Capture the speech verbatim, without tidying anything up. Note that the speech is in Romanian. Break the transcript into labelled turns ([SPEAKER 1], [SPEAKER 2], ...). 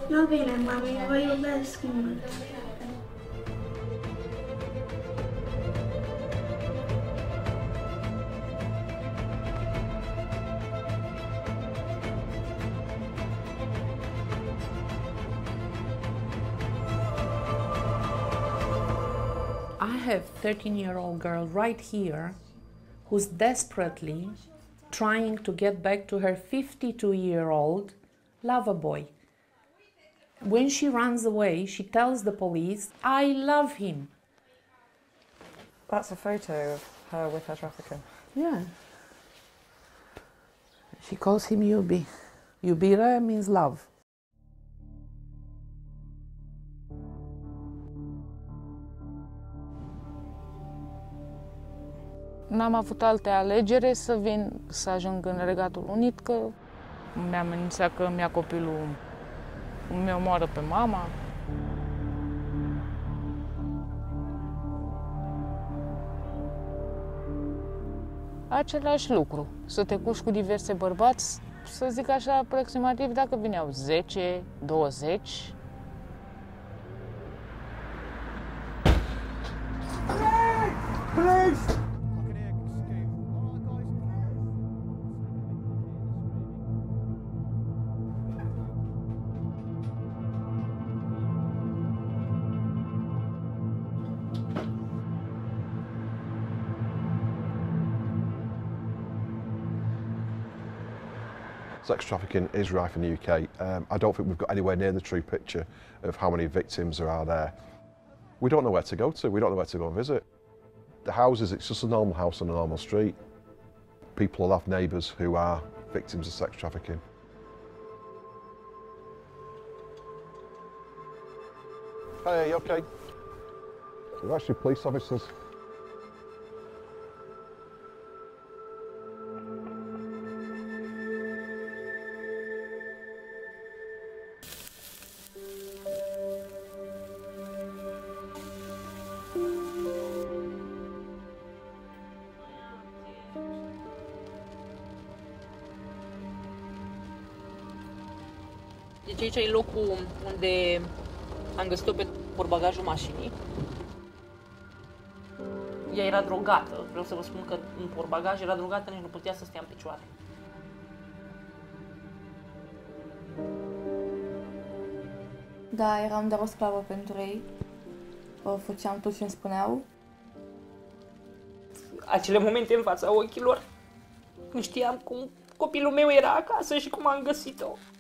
[SPEAKER 1] Nu bine, mami, vă iubesc mult.
[SPEAKER 2] I have a thirteen-year-old girl right here who's desperately trying to get back to her fifty-two-year-old lover boy. When she runs away, she tells the police, I love him.
[SPEAKER 3] That's a photo of her with her trafficker.
[SPEAKER 2] Yeah. She calls him Yubi. Yubira means love.
[SPEAKER 4] N-am avut alte alegere să vin, să ajung în Regatul Unit, că mi-a amenințat că mi-a copilul, mi omoară pe mama. Același lucru, să te culci cu diverse bărbați, să zic așa aproximativ, dacă vineau zece, douăzeci.
[SPEAKER 5] Please!
[SPEAKER 6] Sex trafficking is rife in the U K. Um, I don't think we've got anywhere near the true picture of how many victims there are there. We don't know where to go to, we don't know where to go and visit. The houses, it's just a normal house on a normal street. People will have neighbours who are victims of sex trafficking. Hey, are you okay? We're actually police officers.
[SPEAKER 7] Deci aici e locul unde am găsit-o pe portbagajul mașinii. Ea era drogată. Vreau să vă spun că în portbagaj era drogată, nici nu putea să stea în picioare.
[SPEAKER 8] Da, eram doar o sclavă pentru ei. Făceam tot ce îmi spuneau.
[SPEAKER 7] Acele momente în fața ochilor, când știam cum copilul meu era acasă și cum am găsit-o.